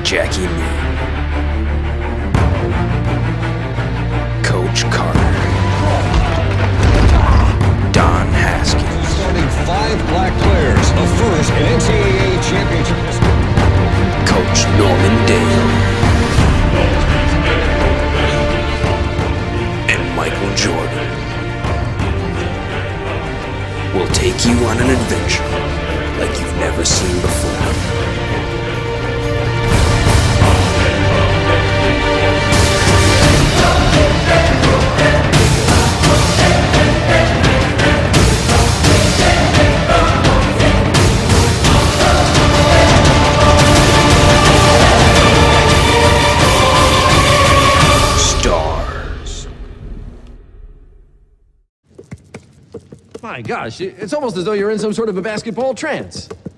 Jackie Moon, Coach Carter, Don Haskins, Starting 5 black players, a first in NCAA championship history. Coach Norman Dale, and Michael Jordan will take you on an adventure like you've never seen before. My gosh, it's almost as though you're in some sort of a basketball trance.